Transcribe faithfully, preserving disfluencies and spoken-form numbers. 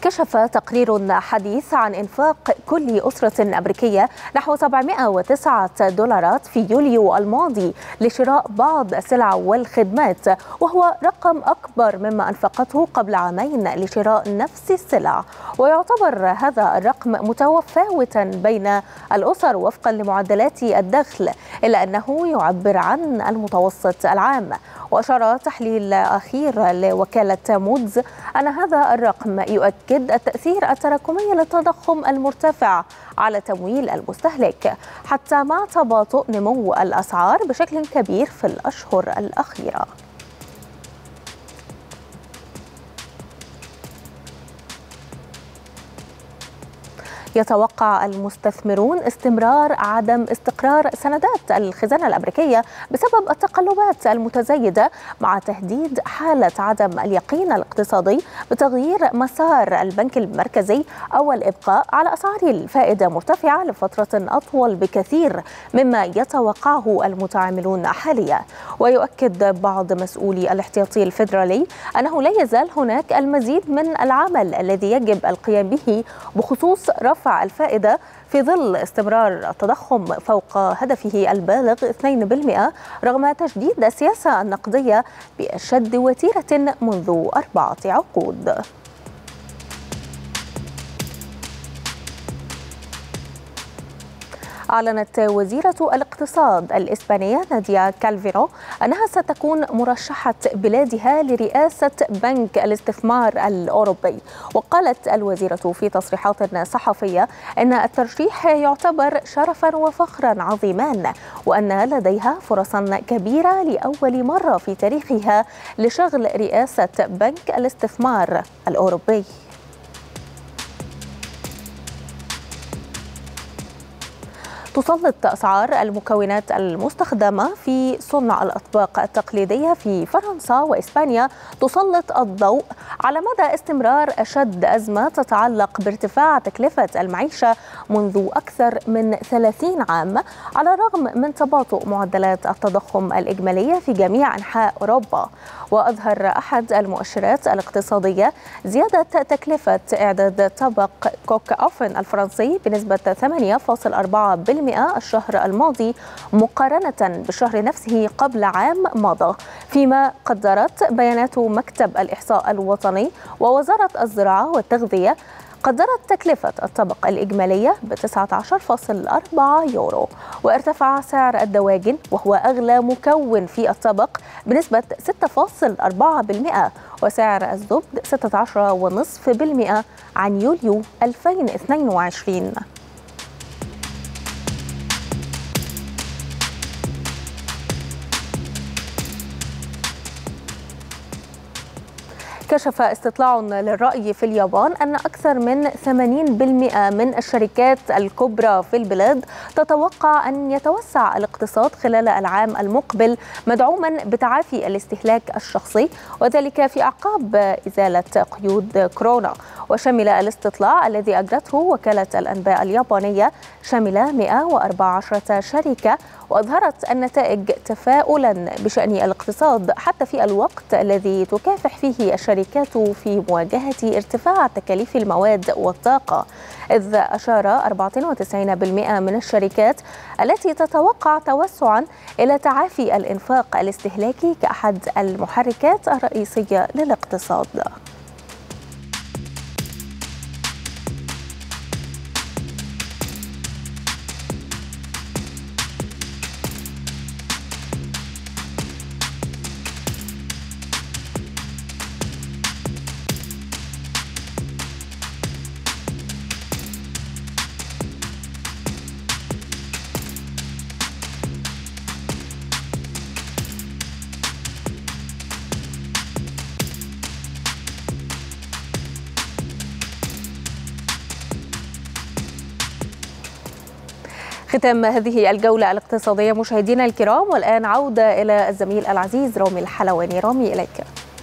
كشف تقرير حديث عن إنفاق كل أسرة أمريكية نحو سبعمائة وتسعة دولارات في يوليو الماضي لشراء بعض السلع والخدمات، وهو رقم أكبر مما أنفقته قبل عامين لشراء نفس السلع. ويعتبر هذا الرقم متفاوتا بين الأسر وفقا لمعدلات الدخل، إلا أنه يعبر عن المتوسط العام. وأشار تحليل أخير لوكالة مودز أن هذا الرقم يؤكد التأثير التراكمي للتضخم المرتفع على تمويل المستهلك، حتى مع تباطؤ نمو الأسعار بشكل كبير في الأشهر الأخيرة. يتوقع المستثمرون استمرار عدم استقرار سندات الخزانة الأمريكية بسبب التقلبات المتزايدة، مع تهديد حالة عدم اليقين الاقتصادي بتغيير مسار البنك المركزي أو الإبقاء على أسعار الفائدة مرتفعة لفترة أطول بكثير مما يتوقعه المتعاملون حاليا. ويؤكد بعض مسؤولي الاحتياطي الفيدرالي أنه لا يزال هناك المزيد من العمل الذي يجب القيام به بخصوص رفع الفائدة في ظل استمرار التضخم فوق هدفه البالغ اثنين بالمئة رغم تجديد السياسة النقدية بأشد وتيرة منذ أربعة عقود. أعلنت وزيرة الاقتصاد الإسبانية ناديا كالفينو أنها ستكون مرشحة بلادها لرئاسة بنك الاستثمار الأوروبي. وقالت الوزيرة في تصريحات صحفية أن الترشيح يعتبر شرفا وفخرا عظيمان، وأن لديها فرصا كبيرة لأول مرة في تاريخها لشغل رئاسة بنك الاستثمار الأوروبي. تسلط أسعار المكونات المستخدمة في صنع الأطباق التقليدية في فرنسا وإسبانيا تسلط الضوء على مدى استمرار أشد أزمة تتعلق بارتفاع تكلفة المعيشة منذ أكثر من ثلاثين عام، على الرغم من تباطؤ معدلات التضخم الإجمالية في جميع أنحاء أوروبا. وأظهر أحد المؤشرات الاقتصادية زيادة تكلفة إعداد طبق كوك أوفن الفرنسي بنسبة ثمانية فاصلة أربعة بالمئة الشهر الماضي مقارنة بالشهر نفسه قبل عام مضى، فيما قدرت بيانات مكتب الإحصاء الوطني ووزارة الزراعة والتغذية قدرت تكلفة الطبق الإجمالية ب تسعة عشر فاصلة أربعة يورو. وارتفع سعر الدواجن وهو أغلى مكون في الطبق بنسبة ستة فاصلة أربعة بالمئة، وسعر الزبد ستة عشر فاصلة خمسة بالمئة عن يوليو ألفين واثنين وعشرين. كشف استطلاع للرأي في اليابان أن أكثر من ثمانين بالمئة من الشركات الكبرى في البلاد تتوقع أن يتوسع الاقتصاد خلال العام المقبل، مدعوما بتعافي الاستهلاك الشخصي، وذلك في أعقاب إزالة قيود كورونا. وشمل الاستطلاع الذي أجرته وكالة الأنباء اليابانية شمل مئة وأربعة عشر شركة، وأظهرت النتائج تفاؤلا بشأن الاقتصاد حتى في الوقت الذي تكافح فيه الشركات في مواجهة ارتفاع تكاليف المواد والطاقة، إذ أشار أربعة وتسعين بالمئة من الشركات التي تتوقع توسعا إلى تعافي الإنفاق الاستهلاكي كأحد المحركات الرئيسية للاقتصاد. ختام هذه الجولة الاقتصادية مشاهدينا الكرام، والآن عودة إلى الزميل العزيز رامي الحلواني. رامي إليك.